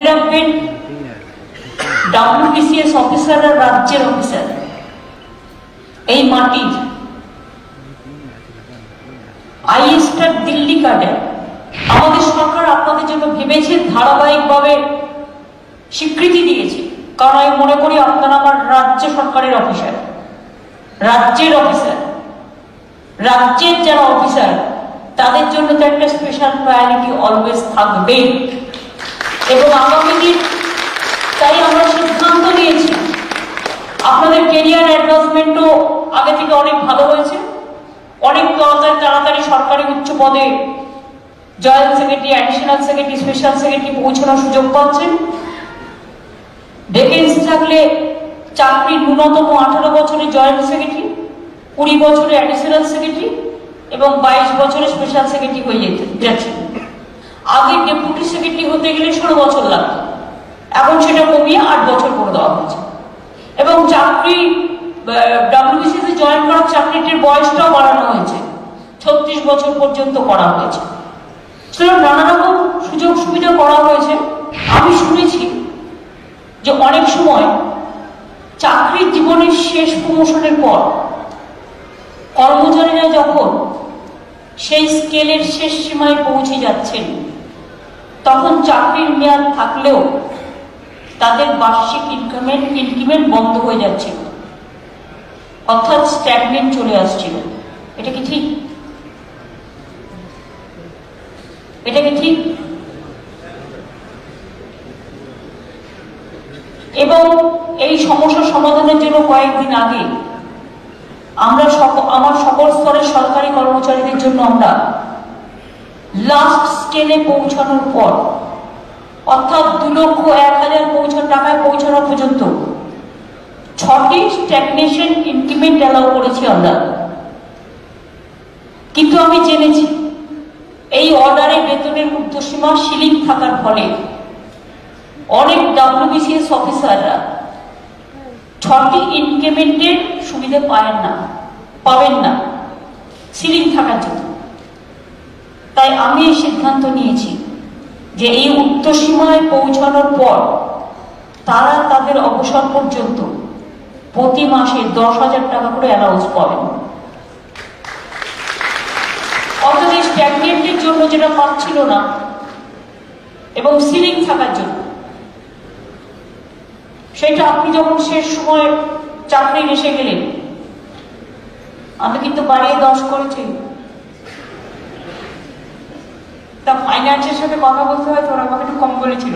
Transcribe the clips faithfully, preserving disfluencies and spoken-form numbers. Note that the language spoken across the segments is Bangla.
রাখবেন ডাব্লিউবিসিএস অফিসাররা রাজ্যের অফিসার, এই মাটির আইএসটার দিল্লি কার্ডার। আমাদের সরকার আপনাদের জন্য ভেবেছে, ধারাবাহিকভাবে স্বীকৃতি দিয়েছে, কারণ আমি মনে করি আপনারা আমার রাজ্য সরকারের অফিসার, রাজ্যের অফিসার, রাজ্যের যারা অফিসার তাদের জন্য তো একটা স্পেশাল প্রায়োরিটি অলওয়েজ থাকবে। এবং আগামী দিন তাই আমরা সিদ্ধান্ত নিয়েছি, আপনাদের কেরিয়ার অ্যাডভান্সমেন্টও আগে থেকে অনেক ভালো হয়েছে, অনেক তাড়াতাড়ি তাড়াতাড়ি সরকারি উচ্চ পদে joint secretary, additional secretary, special secretary পৌঁছানোর সুযোগ পাচ্ছেন। ভ্যাকেন্সি থাকলে চাকরির ন্যূনতম আঠারো বছরের জয়েন্ট সেক্রেটারি, কুড়ি বছরে অ্যাডিশনাল সেক্রেটারি এবং বাইশ বছরে স্পেশাল সেক্রেটারি হয়ে যেতে যাচ্ছে। আগে ডেপুটি সেক্রেটারি হতে গেলে ষোলো বছর লাগতো, এখন সেটা কমিয়ে আট বছর করে দেওয়া হয়েছে। এবং চাকরি ডাব্লিউবিসিএস এ জয়েন করার চাকরিটির বয়সটাও বাড়ানো হয়েছে, ছত্রিশ বছর পর্যন্ত করা হয়েছে। সুতরাং নানা রকম সুযোগ সুবিধা করা হয়েছে। আমি শুনেছি যে অনেক সময় চাকরির জীবনের শেষ প্রমোশনের পর কর্মচারীরা যখন সেই স্কেলের শেষ সীমায় পৌঁছে যাচ্ছেন, তখন চাকরির মেয়াদ থাকলেও তাদের বার্ষিক ইনক্রিমেন্ট ইনক্রিমেন্ট বন্ধ হয়ে যাচ্ছিল, অর্থাৎ স্ট্যাগনেন্ট চলে আসছিল। এটা কি ঠিক? এটা কি ঠিক? এবং এই সমস্যা সমাধানের জন্য কয়েকদিন আগে আমরা আমার সকল স্তরের সরকারি কর্মচারীদের জন্য আমরা লাস্ট স্কেলে পৌঁছানোর পর, অর্থাৎ দু লক্ষ এক হাজার পৌঁছানো টাকায় পৌঁছানো পর্যন্ত ছটি স্ট্যাগনেশন ইনক্রিমেন্ট অ্যালাউ করেছি আমরা। কিন্তু আমি জেনেছি এই অর্ডারে বেতনের ঊর্ধ্বসীমা সিলিং থাকার ফলে অনেক ডাব্লিউবিসিএস অফিসাররা ছটি ইনক্রিমেন্টের সুবিধা পাবেন না পাবেন না সিলিং থাকার জন্য। তাই আমি এই সিদ্ধান্ত নিয়েছি যে এই ঊর্ধ্বসীমায় পৌঁছানোর পর তারা তাদের অবসর পর্যন্ত প্রতি মাসে দশ হাজার টাকা করে অ্যালাউন্স পাবেন। অর্থাৎ এই স্ট্যাগনেন্টের জন্য যেটা পাচ্ছিল না এবং সিলিং থাকার জন্য, সেটা আপনি যখন শেষ সময় চাকরি এসে গেলেন, আমি কিন্তু বাড়িয়ে দশ করেছি, তা ফাইন্যান্সের সাথে কথা বলতে হয়, তোরা আমাকে একটু কম বলেছিল।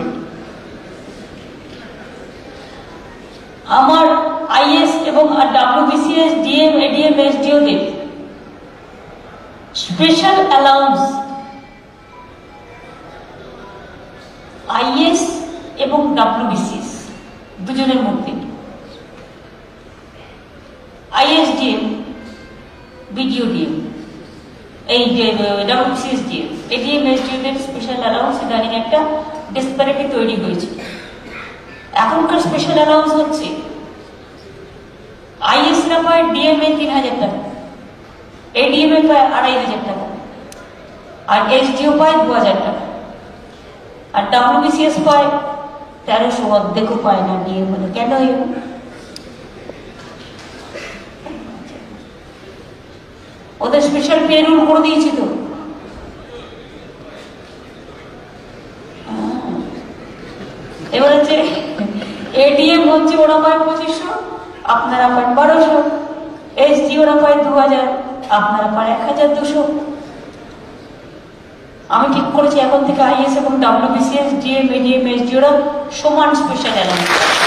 আমার আইএস এবং ডাব্লিউবিসিএস, ডিএম, এডিএম, এসডিওদের স্পেশাল অ্যালাউন্স আইএস এবং ডাব্লিউবিসিএস দুজনের মধ্যে, আইএসডিএম, বিডিওডিএম, এই ডাব্লিউবিসিএস ডিএম, এডিএম, এসডিওদের স্পেশাল অ্যালাউন্স ইদানিং একটা ডিসপ্যারিটি তৈরি হয়েছে। এখনকার স্পেশাল অ্যালাউন্স হচ্ছে আইএসরা পায় ডিএমএ তিন হাজার টাকা, এডিএমএ পায় আড়াই হাজার টাকা, আর এসডিও পায় দু হাজার টাকা, আর ডাব্লিউবিসিএস পায় তেরোশো, অর্ধেকও পায় না ডিএম হলে। কেন? ওদের স্পেশাল পে রুল করে দিয়েছি তো। এবার হচ্ছে এডিএম হচ্ছে ওরা পায় পঁচিশশো, আপনারা পান বারোশো, এসডি ওরা পায় দু হাজার, আপনারা পান এক হাজার দুশো। আমি ঠিক করেছি এখন থেকে আইএস এবং ডাব্লিউবিসিএস, ডিএম, এডিএম, এসডি ওরা সমান স্পেশাল অ্যালাউন্স।